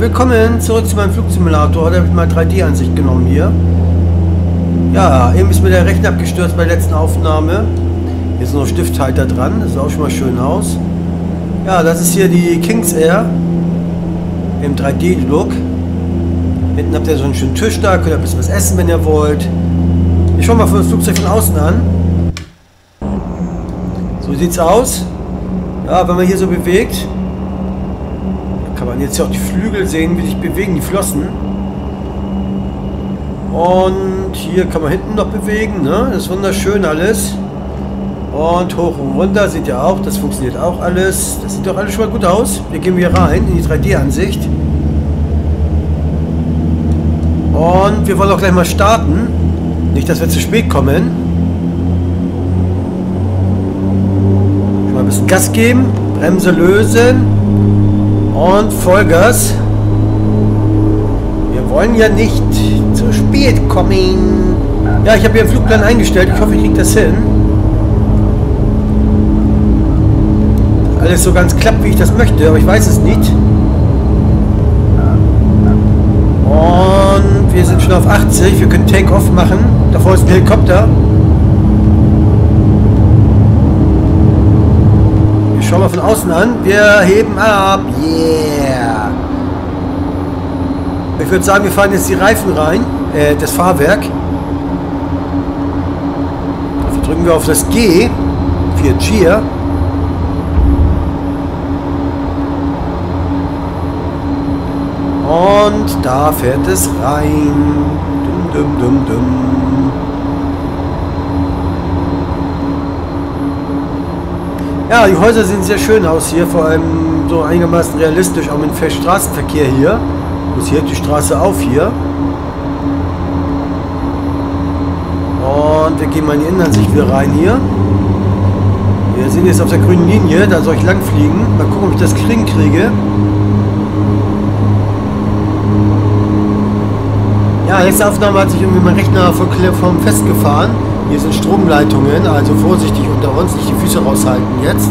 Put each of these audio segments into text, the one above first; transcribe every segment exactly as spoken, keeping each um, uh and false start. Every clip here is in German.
willkommen zurück zu meinem Flugsimulator. Da habe ich mal drei D-Ansicht genommen hier. Ja, eben ist mir der Rechner abgestürzt bei der letzten Aufnahme. Hier ist noch ein Stifthalter dran, das sieht auch schon mal schön aus. Ja, das ist hier die Kings Air im drei D-Look. Hinten habt ihr so einen schönen Tisch da, könnt ihr ein bisschen was essen, wenn ihr wollt. Ich schaue mal das Flugzeug von außen an. So sieht's aus. Ja, wenn man hier so bewegt, kann man jetzt ja auch die Flügel sehen, wie sich bewegen, die Flossen. Und hier kann man hinten noch bewegen, ne? Das ist wunderschön alles. Und hoch und runter, seht ihr auch, das funktioniert auch alles. Das sieht doch alles schon mal gut aus. Wir gehen hier rein in die drei D-Ansicht. Und wir wollen auch gleich mal starten. Nicht, dass wir zu spät kommen. Schon mal ein bisschen Gas geben, Bremse lösen und Vollgas. Wir wollen ja nicht zu spät kommen. Ja, ich habe hier einen Flugplan eingestellt. Ich hoffe, ich kriege das hin. Alles so ganz klappt, wie ich das möchte, aber ich weiß es nicht. Und wir sind schon auf achtzig. Wir können Take-Off machen. Davor ist ein Helikopter. Wir schauen mal von außen an. Wir heben ab. Yeah! Ich würde sagen, wir fahren jetzt die Reifen rein. Äh, das Fahrwerk. Dafür drücken wir auf das G. Für Gear. Und da fährt es rein. Dum, dum, dum, dum. Ja, die Häuser sehen sehr schön aus hier, vor allem so einigermaßen realistisch, auch mit dem Straßenverkehr hier. Muss hier die Straße auf hier. Und wir gehen mal in die Innenansicht wieder rein hier. Wir sind jetzt auf der grünen Linie, da soll ich lang fliegen. Mal gucken, ob ich das kriegen kriege. Ja, letzte Aufnahme hat sich irgendwie mein Rechner vom festgefahren. Hier sind Stromleitungen, also vorsichtig unter uns, nicht die Füße raushalten jetzt.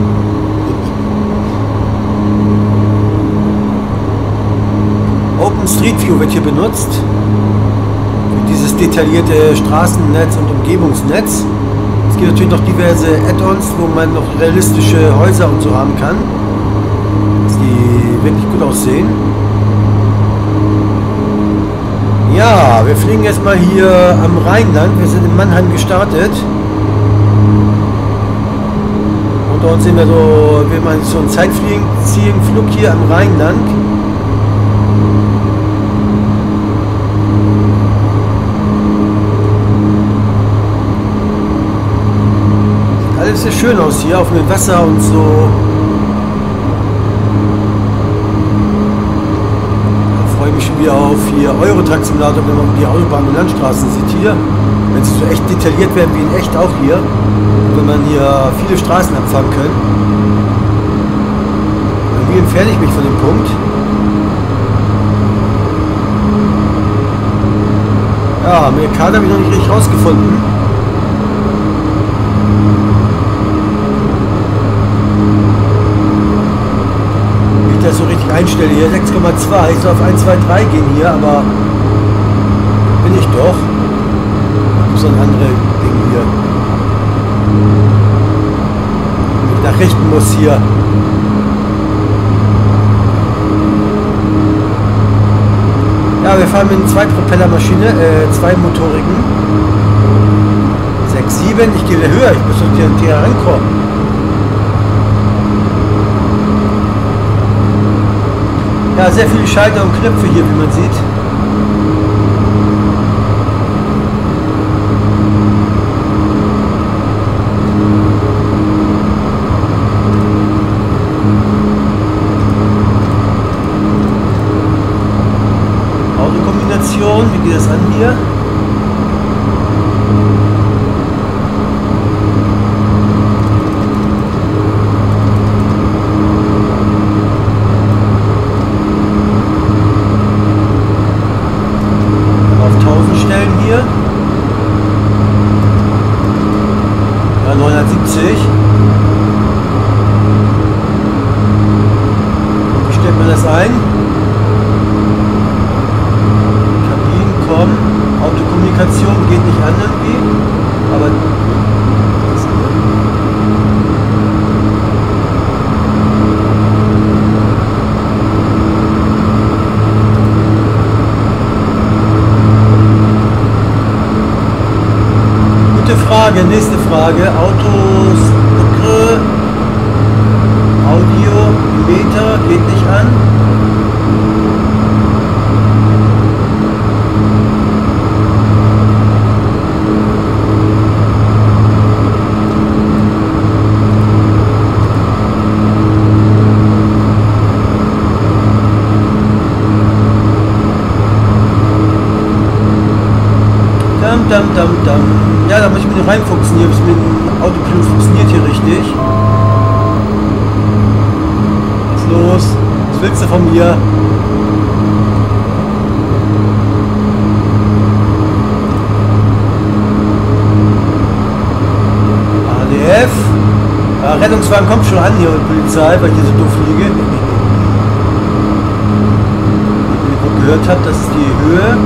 Open Street View wird hier benutzt. Für dieses detaillierte Straßennetz und Umgebungsnetz. Es gibt natürlich noch diverse Add-ons, wo man noch realistische Häuser und so haben kann. Dass die wirklich gut aussehen. Ja, wir fliegen jetzt mal hier am Rheinland. Wir sind in Mannheim gestartet. Und dort sehen wir so, wie man so einen Sightseeing-Flug hier am Rheinland. Sieht alles sehr schön aus hier, auf dem Wasser und so. Ich freue mich schon wieder auf hier Euro-Truck-Simulator, wenn man die Autobahn und Landstraßen sieht hier. Wenn sie so echt detailliert werden wie in echt auch hier. Wenn man hier viele Straßen abfahren kann. Irgendwie entferne ich mich von dem Punkt. Ja, Amerikaner habe ich noch nicht richtig rausgefunden. Das so richtig einstelle hier, sechs Komma zwei, ich soll auf eins, zwei, drei gehen hier, aber bin ich doch. So ein anderes Ding hier. Wenn ich nach rechten muss hier. Ja, wir fahren mit einer Zweitpropellermaschine, äh, zweimotorigen. sechs, sieben, ich gehe wieder höher, ich muss hier, hier rankommen. Ja, sehr viele Schalter und Knöpfe hier, wie man sieht. Autokombination, wie geht das an hier? neunhundertsiebzig. Wie stellt man das ein? Kommunikation geht nicht an irgendwie. Aber gute Frage, nächste Frage. Autos, Bucke, Audio, Meter geht nicht an. Dam, dam, dam. Ja, da muss ich mich noch reinfuchsen hier, bis mit dem Autopilot funktioniert hier richtig. Was ist los? Was willst du von mir? A D F. Ja, Rettungswagen kommt schon an hier und Polizei, weil ich hier so doof liege. Wie ihr gehört habt, das ist die Höhe.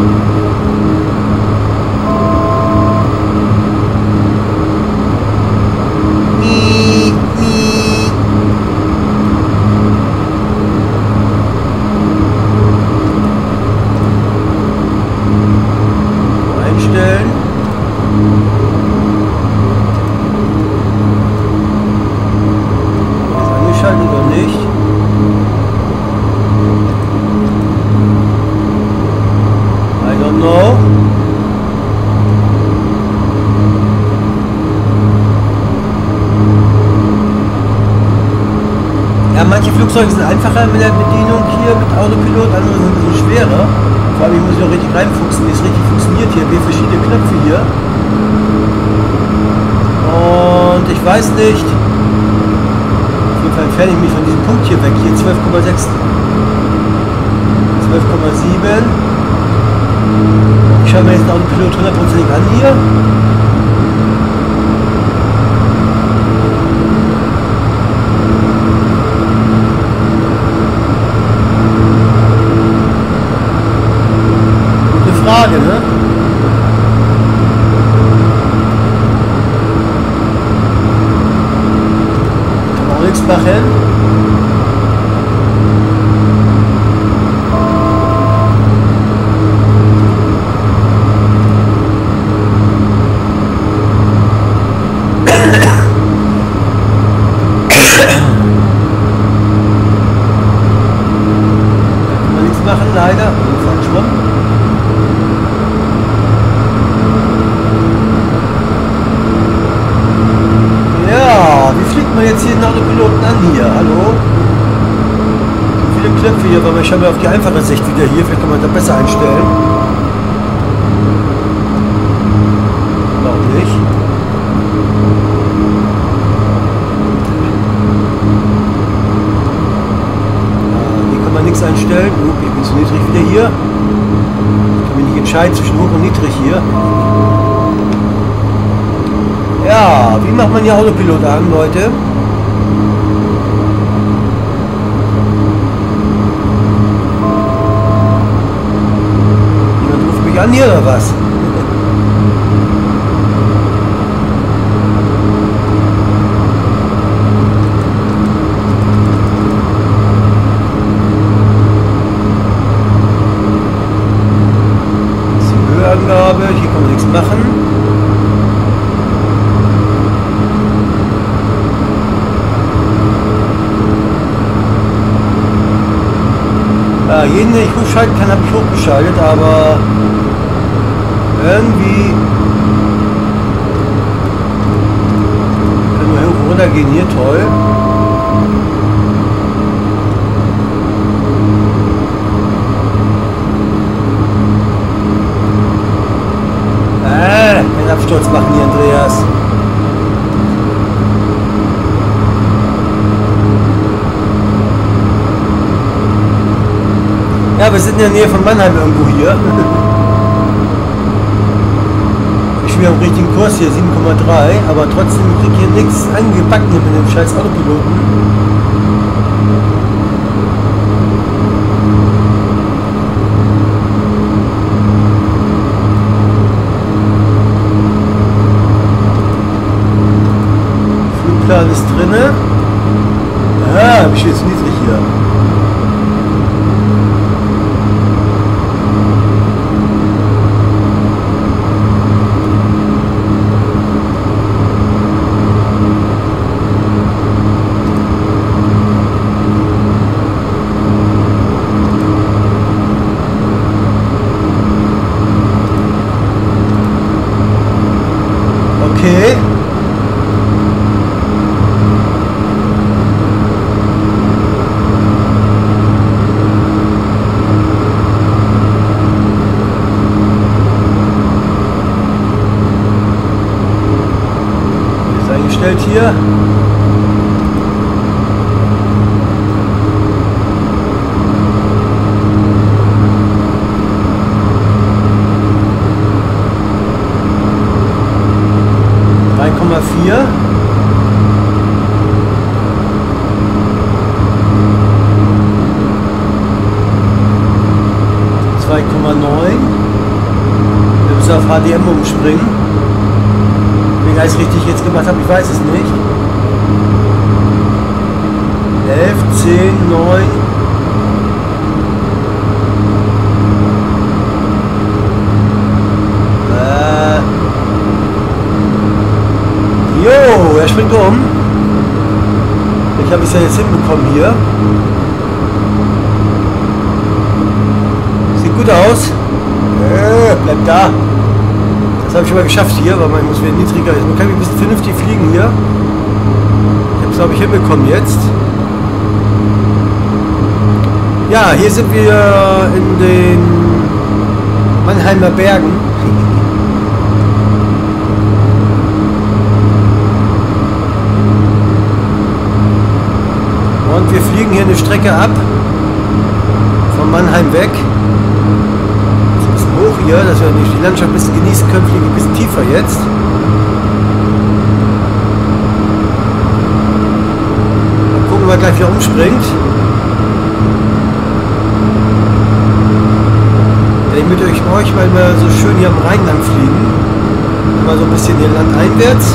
Manche Flugzeuge sind einfacher mit der Bedienung hier mit Autopilot, andere sind ein bisschen schwerer. Vor allem, ich muss noch richtig reinfuchsen, wie es richtig funktioniert hier. Wir haben verschiedene Knöpfe hier. Und ich weiß nicht. Auf jeden Fall entferne ich mich von diesem Punkt hier weg. Hier zwölf Komma sechs. zwölf Komma sieben. Ich schaue mir jetzt den Autopilot hundertprozentig an hier. Frage, ne? Kann man auch nichts machen. Kann man nichts machen, leider. Falsch rum. Jetzt hier den Autopiloten an hier, hallo? So viele Knöpfe hier, aber ich habe ja auf die einfache Sicht wieder hier, vielleicht kann man da besser einstellen. Oder auch nicht. Ja, hier kann man nichts einstellen. Uh, ich bin zu niedrig wieder hier. Ich kann mich nicht entscheiden zwischen hoch und niedrig hier. Ja, wie macht man hier Autopilot an, Leute? Jemand ruft mich an hier oder was? Das ist die Höheangabe, hier kann man nichts machen. Ja, jeden, den ich hochschalten kann, habe ich hochgeschaltet, aber irgendwie können wir hoch runter gehen hier, toll. Äh, keinen Absturz machen hier, Andreas. Ja, wir sind in der Nähe von Mannheim irgendwo hier. Ich bin am richtigen Kurs hier, sieben Komma drei, aber trotzdem kriege ich hier nichts angepackt hier mit dem scheiß Autopiloten. Außenbahn ist drinne. Ah, hab ich jetzt niedrig hier. Okay. Ist eingestellt hier. drei Komma vier. zwei Komma neun. Wir müssen auf H D M umspringen. Wie ich alles richtig jetzt gemacht habe, ich weiß es nicht. elf, zehn, neun. Äh. Jo, er springt um. Ich habe es ja jetzt hinbekommen hier. Sieht gut aus. Äh, bleib da. Das habe ich aber geschafft hier, weil man muss wieder niedriger ist. Man kann ein bisschen vernünftig fliegen hier. Ich habe es, glaube ich, hinbekommen jetzt. Ja, hier sind wir in den Mannheimer Bergen. Und wir fliegen hier eine Strecke ab. Von Mannheim weg. Ist ein bisschen hoch hier, dass wir nicht die Landschaft ein bisschen genießen können. Fliegen ein bisschen tiefer jetzt. Mal gucken, ob er gleich wieder umspringt. Ich mit euch, euch, weil wir so schön hier am Rhein lang fliegen. Mal so ein bisschen hier landeinwärts.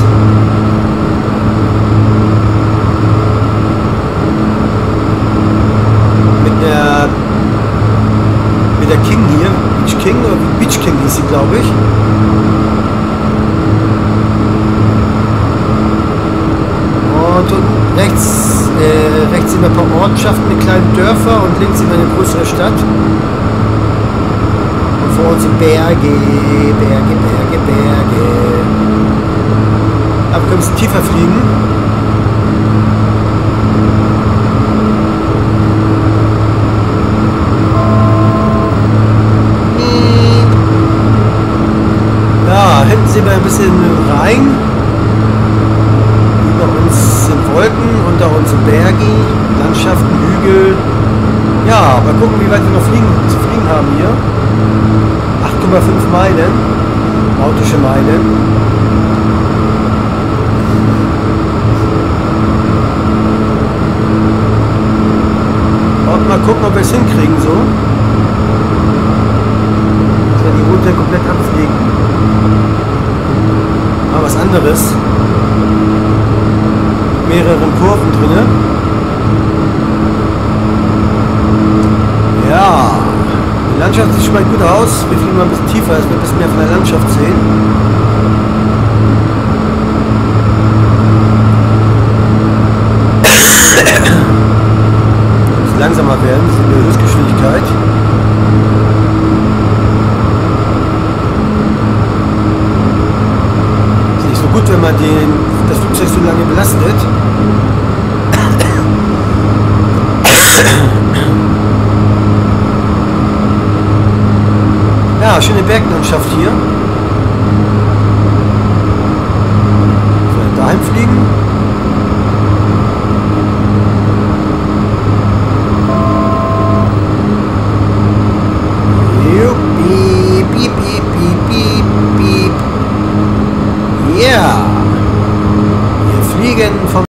Mit der mit der King hier, Beach King oder Beach King hieß sie, glaube ich. Und unten rechts, äh, rechts sind ein paar Ortschaften mit kleinen Dörfer und links sind wir eine größere Stadt. Vor uns sind Berge, Berge, Berge, Berge. Aber wir können ein bisschen tiefer fliegen. Ja, hinten sehen wir ein bisschen Rhein. Über uns sind Wolken, unter uns sind Berge, Landschaften, Hügel. Ja, mal gucken, wie weit wir noch fliegen, zu fliegen haben hier. acht Komma fünf Meilen, nautische Meilen. Und mal gucken, ob wir es hinkriegen so. Dass wir die Route komplett abfliegen. Mal was anderes. Mit mehreren Kurven drin. Ja. Die Landschaft sieht schon mal gut aus. Wir fliegen mal ein bisschen tiefer, dass wir ein bisschen mehr von der Landschaft sehen. Wir müssen langsamer werden, das ist eine Höchstgeschwindigkeit. Ist nicht so gut, wenn man den, das Flugzeug so lange belastet. Ja, schöne Berglandschaft hier. So, daheim fliegen.